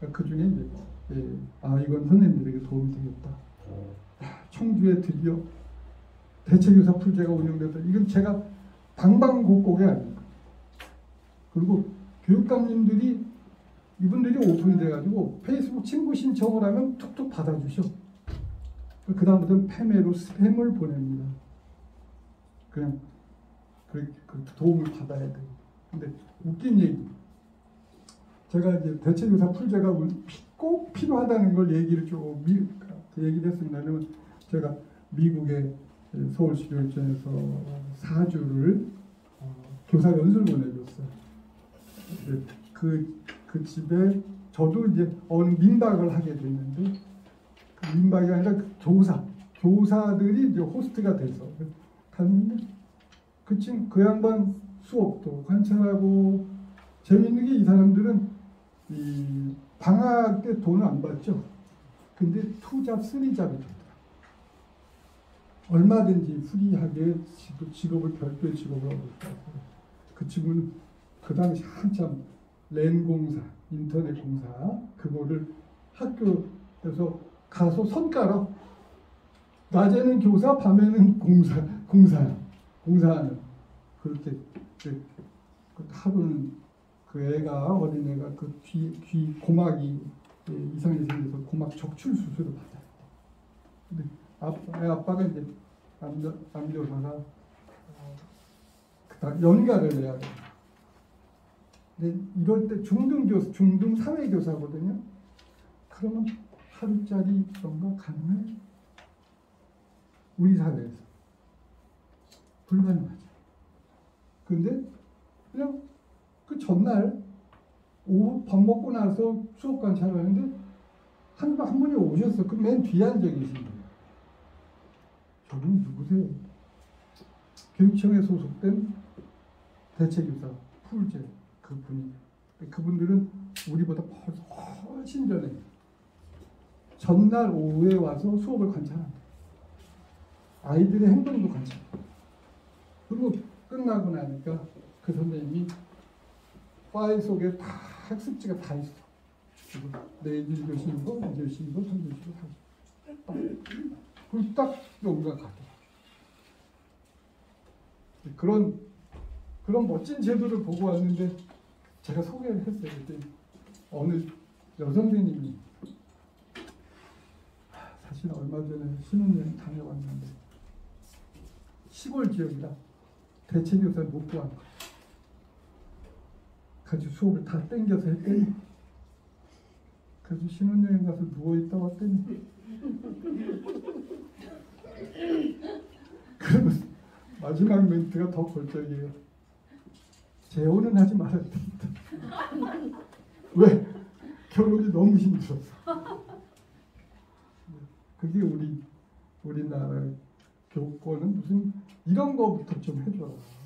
그 중에 이제 이건 선생님들에게 도움이 되겠다. 청주에 드디어 대체교사 풀제가 운영돼서 이건 제가 방방곡곡이 아닙니다. 그리고 교육감님들이 이분들이 오픈이 돼가지고 페이스북 친구 신청을 하면 툭툭 받아주셔. 그 다음부터는 패매로 스팸을 보냅니다. 그냥 그 도움을 받아야 돼요. 근데 웃긴 얘기. 제가 이제 대체교사 풀제가 꼭 필요하다는 걸 얘기를 좀 얘기를 했습니다. 왜냐면 제가 미국의 서울시 교육청에서 4주를 교사 연수를 보내줬어요. 그 집에 저도 이제 어느 민박을 하게 됐는데 그 민박이 아니라 그 교사들이 이제 호스트가 돼서 갔는데 그 양반 수업도 관찰하고 재밌는 게 이 사람들은 이 방학 때 돈을 안 받죠. 근데 2잡, 3잡이 되더라. 얼마든지 프리하게 직업을 별도의 직업을 하고 있다고. 그 친구는 그 당시 한참 랜 공사, 인터넷 공사 그거를 학교에서 가서 선 깔아. 낮에는 교사, 밤에는 공사하는 그렇게 하루는 그 애가 어린애가 그 귀 고막이 이상이 생겨서 고막 적출 수술을 받아요. 근데 아빠가 이제 남교사가 연가를 해야 돼. 근데 이럴 때 중등 사회교사거든요. 그러면 하루짜리 그런가 가능해? 우리 사회에서 불가능하죠. 근데 그냥 그 전날 오후 밥 먹고 나서 수업 관찰하는데 한 분이 오셨어. 그 맨 뒤에 앉아 계신 거예요. 저분 누구세요? 교육청에 소속된 대체교사 풀제 그분이. 그분들은 우리보다 훨씬 전에 전날 오후에 와서 수업을 관찰합니다. 아이들의 행동도 관찰합니다. 그리고 끝나고 나니까 그 선생님이 파일 속에 다 학습지가 다 있어. 내일 1교시인 거, 2교시인 거, 3교시인 거 다 있어. 그리고 딱 여기가 가더라. 그런 멋진 제도를 보고 왔는데 제가 소개를 했어요. 그때 어느 여선생님이 사실 얼마 전에 신혼여행 다녀왔는데 시골 지역이라 대체교사를 못 구한 거예요. 가지고 수업을 다 땡겨서 했더니 그래서 신혼여행 가서 누워있다 왔더니 그러면서 마지막 멘트가 더 골적이에요. 재혼은 하지 말아야 된다. 왜? 결혼이 너무 힘들어서. 그게 우리나라 교권은 무슨 이런 거부터 좀 해줘라.